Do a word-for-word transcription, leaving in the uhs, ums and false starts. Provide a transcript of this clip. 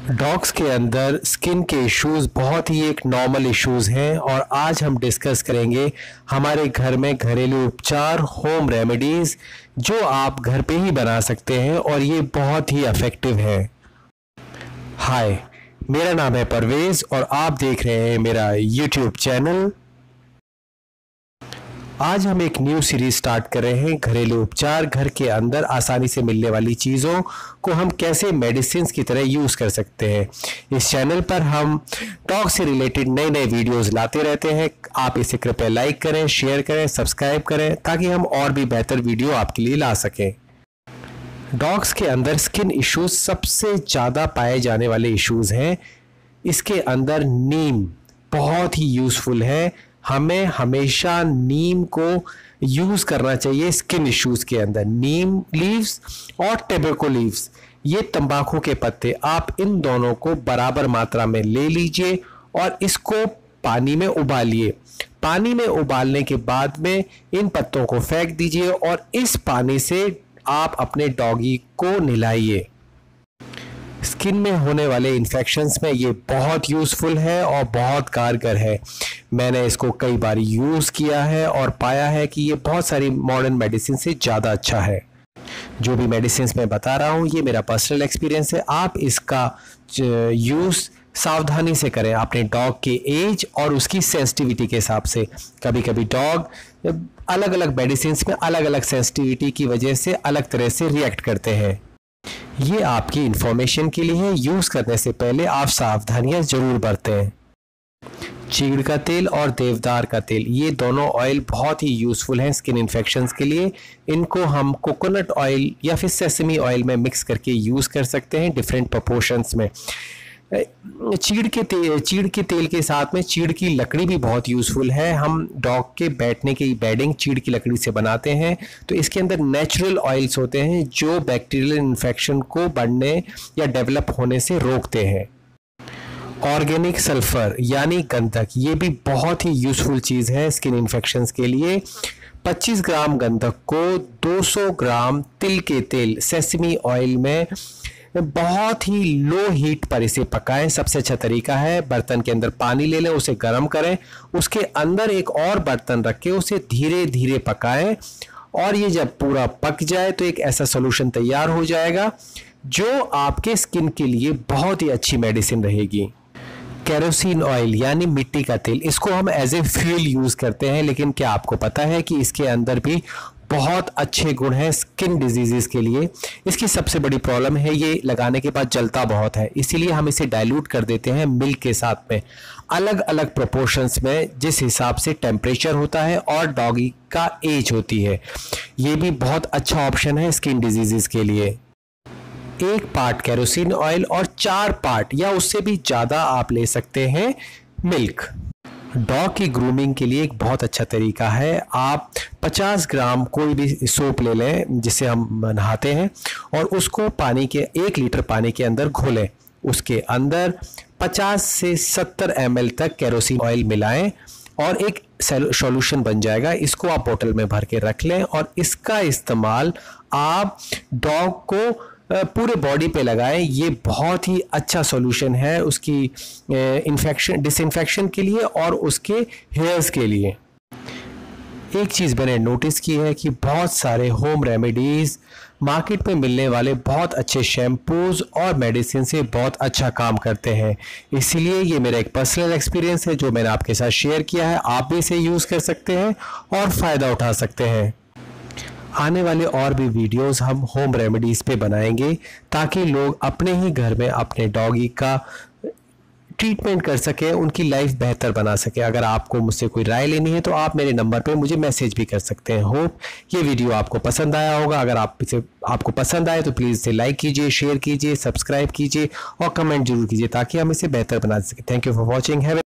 Dogs के अंदर skin के इश्यूज बहुत ही एक नॉर्मल इश्यूज हैं और आज हम डिस्कस करेंगे हमारे घर में घरेलू उपचार, होम रेमेडीज जो आप घर पे ही बना सकते हैं और ये बहुत ही इफेक्टिव है। हाय, मेरा नाम है परवेज और आप देख रहे हैं मेरा यूट्यूब चैनल। आज हम एक न्यू सीरीज स्टार्ट कर रहे हैं, घरेलू उपचार। घर के अंदर आसानी से मिलने वाली चीज़ों को हम कैसे मेडिसिन की तरह यूज़ कर सकते हैं। इस चैनल पर हम डॉग से रिलेटेड नए नए वीडियोस लाते रहते हैं। आप इसे कृपया लाइक करें, शेयर करें, सब्सक्राइब करें ताकि हम और भी बेहतर वीडियो आपके लिए ला सकें। डॉग्स के अंदर स्किन इश्यूज सबसे ज़्यादा पाए जाने वाले इश्यूज हैं। इसके अंदर नीम बहुत ही यूज़फुल है। हमें हमेशा नीम को यूज़ करना चाहिए स्किन इश्यूज़ के अंदर। नीम लीव्स और टोबैको लीव्स, ये तंबाकू के पत्ते, आप इन दोनों को बराबर मात्रा में ले लीजिए और इसको पानी में उबालिए। पानी में उबालने के बाद में इन पत्तों को फेंक दीजिए और इस पानी से आप अपने डॉगी को नहलाइए। स्किन में होने वाले इन्फेक्शंस में ये बहुत यूज़फुल है और बहुत कारगर है। मैंने इसको कई बार यूज़ किया है और पाया है कि ये बहुत सारी मॉडर्न मेडिसिन से ज़्यादा अच्छा है। जो भी मेडिसिन मैं बता रहा हूँ ये मेरा पर्सनल एक्सपीरियंस है। आप इसका यूज़ सावधानी से करें, अपने डॉग के एज और उसकी सेंसिटिविटी के हिसाब से। कभी कभी डॉग अलग अलग मेडिसिन में अलग अलग सेंसिटिविटी की वजह से अलग तरह से रिएक्ट करते हैं। ये आपकी इंफॉर्मेशन के लिए है। यूज़ करने से पहले आप सावधानियां जरूर बरतें। चीड़ का तेल और देवदार का तेल, ये दोनों ऑयल बहुत ही यूज़फुल हैं स्किन इन्फेक्शंस के लिए। इनको हम कोकोनट ऑयल या फिर सेसमी ऑयल में मिक्स करके यूज़ कर सकते हैं डिफरेंट प्रोपोर्शंस में। चीड़ के तेल चीड़ के तेल के साथ में चीड़ की लकड़ी भी बहुत यूज़फुल है। हम डॉग के बैठने की बेडिंग चीड़ की लकड़ी से बनाते हैं, तो इसके अंदर नेचुरल ऑयल्स होते हैं जो बैक्टीरियल इन्फेक्शन को बढ़ने या डेवलप होने से रोकते हैं। ऑर्गेनिक सल्फर यानी गंधक, ये भी बहुत ही यूज़फुल चीज़ है स्किन इन्फेक्शंस के लिए। पच्चीस ग्राम गंधक को दो सौ ग्राम तिल के तेल सेसमी ऑयल में बहुत ही लो हीट पर इसे पकाएं। सबसे अच्छा तरीका है बर्तन के अंदर पानी ले लें, उसे गर्म करें, उसके अंदर एक और बर्तन रख के उसे धीरे धीरे पकाएं और ये जब पूरा पक जाए तो एक ऐसा सॉल्यूशन तैयार हो जाएगा जो आपके स्किन के लिए बहुत ही अच्छी मेडिसिन रहेगी। केरोसिन ऑयल यानी मिट्टी का तेल, इसको हम एज ए फ्यूल यूज़ करते हैं, लेकिन क्या आपको पता है कि इसके अंदर भी बहुत अच्छे गुण हैं स्किन डिजीज़ के लिए। इसकी सबसे बड़ी प्रॉब्लम है ये लगाने के बाद जलता बहुत है, इसीलिए हम इसे डाइल्यूट कर देते हैं मिल्क के साथ में अलग अलग प्रोपोर्शंस में, जिस हिसाब से टेम्परेचर होता है और डॉगी का एज होती है। ये भी बहुत अच्छा ऑप्शन है स्किन डिजीज़ के लिए। एक पार्ट केरोसिन ऑयल और चार पार्ट या उससे भी ज़्यादा आप ले सकते हैं मिल्क। डॉग की ग्रूमिंग के लिए एक बहुत अच्छा तरीका है, आप पचास ग्राम कोई भी सोप ले लें जिसे हम नहाते हैं और उसको पानी के एक लीटर पानी के अंदर घोलें। उसके अंदर पचास से सत्तर एम एल तक केरोसिन ऑयल मिलाएं और एक सॉल्यूशन बन जाएगा। इसको आप बोतल में भर के रख लें और इसका इस्तेमाल आप डॉग को पूरे बॉडी पे लगाएं। ये बहुत ही अच्छा सॉल्यूशन है उसकी इन्फेक्शन डिसइंफेक्शन के लिए और उसके हेयर्स के लिए। एक चीज़ मैंने नोटिस की है कि बहुत सारे होम रेमेडीज़ मार्केट में मिलने वाले बहुत अच्छे शैम्पूज़ और मेडिसिन से बहुत अच्छा काम करते हैं। इसीलिए ये मेरा एक पर्सनल एक्सपीरियंस है जो मैंने आपके साथ शेयर किया है। आप भी इसे यूज़ कर सकते हैं और फ़ायदा उठा सकते हैं। आने वाले और भी वीडियोस हम होम रेमेडीज़ पे बनाएंगे ताकि लोग अपने ही घर में अपने डॉगी का ट्रीटमेंट कर सकें, उनकी लाइफ बेहतर बना सके। अगर आपको मुझसे कोई राय लेनी है तो आप मेरे नंबर पे मुझे मैसेज भी कर सकते हैं। होप ये वीडियो आपको पसंद आया होगा। अगर आप इसे आपको पसंद आए तो प्लीज़ इसे लाइक कीजिए, शेयर कीजिए, सब्सक्राइब कीजिए और कमेंट जरूर कीजिए ताकि हम इसे बेहतर बना सकें। Thank you for watching. Have